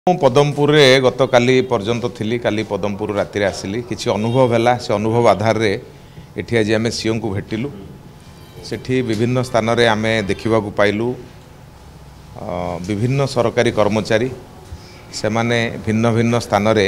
पदमपुर रे गत काली पर्यंत थी काली पदमपुर राति आसिली किसी अनुभव है से अनुभव आधार रे एठी आज आम सीओ को भेटिलु सेठी विभिन्न स्थान रे आम देखा पाइलु विभिन्न सरकारी कर्मचारी से माने भिन्न भिन्न स्थान रे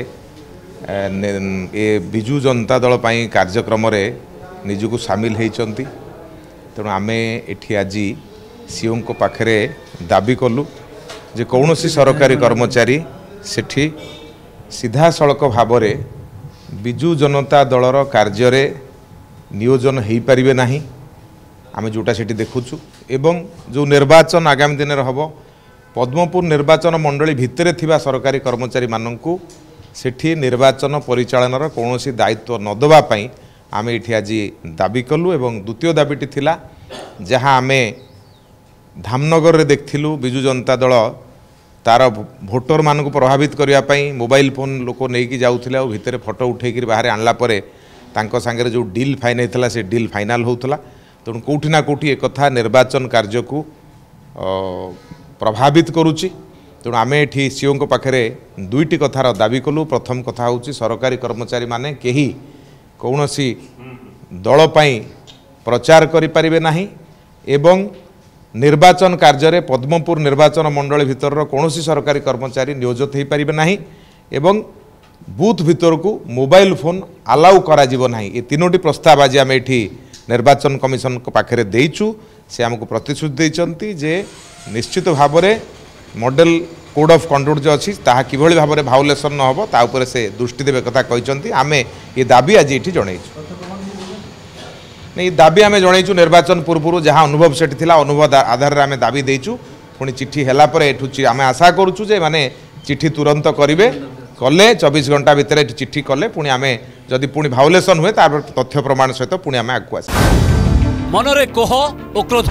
ए बिजु जनता दल पई कार्यक्रम रे निजुक सामिल होती तेणु आम एठी आज सीओ को पाखरे दाबी कलु जे कौनसी सरकारी कर्मचारी सेठी सीधा सड़क भाव में बिजु जनता दलर कार्य नियोजन हो पारे ना आम जोटा सेठी देखुचु एवं जो निर्वाचन आगामी दिन हम पद्मपुर निर्वाचन मंडली भितर थिबा सरकारी कर्मचारी माननकु सेठी निर्वाचन परिचालनार कौनसी दायित्व न देवा पई आम एठी आज दाबी कलु एवं द्वितीय दाबीटी थिला जहाँ आमे धामनगर रे देखथिलु बिजु जनता दल तार भोटर मानक प्रभावित करने मोबाइल फोन लोक नहीं जाऊे और भितर फोटो उठेक बाहर आणला परे तांको सांगे जो डील फाइन होता से डील फाइनाल होता तेणु कौटि ना कौटि एक कथा निर्वाचन कार्य को प्रभावित करुच्ची तेणु आम एठी सीओ को पाखरे दुईटी कथार दाबी कलु। प्रथम कथा हूँ सरकारी कर्मचारी माने केही कौनसी दल पई प्रचार करें ना एवं निर्वाचन कार्य पद्मपुर निर्वाचन मंडली भितर कौनसी सरकारी कर्मचारी नियोजित हो पारे ना एवं बूथ भितर को मोबाइल फोन अलाउ करा जीवो नाही। ये तीनोटी प्रस्ताव आज आम एठी निर्वाचन कमिशन को पाखरे देइचु से आमको प्रतिश्रुति देइचंती जे निश्चित भाव में मॉडल कोड ऑफ कंडक्ट जो अच्छी ताहा किभଳି भाव में भाउलेसन न हो ता उपरे से दृष्टि देवे कथा कहते आम ये दाबी आज ये जनइचु नहीं दाबी आम जनइचु निर्वाचन पूर्व जहाँ अनुभव सेठी थिला अनुभव आधार आम दाबी देइचु पुणी चिट्ठी हैला परे एठु आम आशा करूचु जे माने चिट्ठी तुरंत करेंगे कले 24 घंटा भितर चिट्ठी कले पुणी आम जदि पुणी भाउलेसन हुए तार तथ्य प्रमाण सहित पुणी आम आगु आस मनरे कोह ओ क्रोध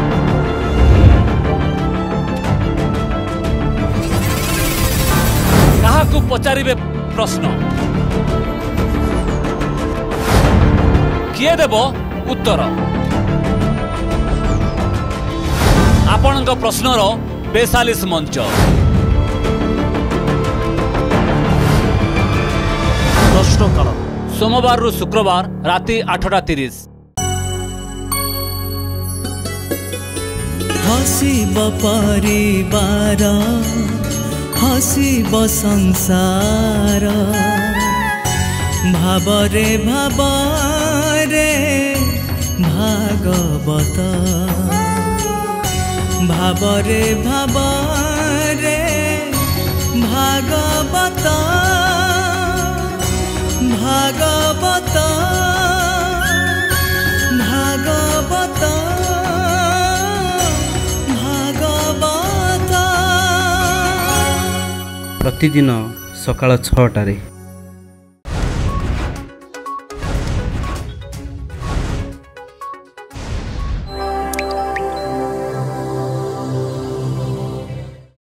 काहाकु पचारिबे प्रश्न किए देबो उत्तर आपणक प्रश्नर 42 मंच प्रश्नकाल सोमवार रु शुक्रवार राति 8:30। हसीब परिवार हसीब संसार भावरे भावरे भागवत भावरे भावरे भागवत भागवत भागवत भागवत प्रतिदिन सकाळ 6टारे।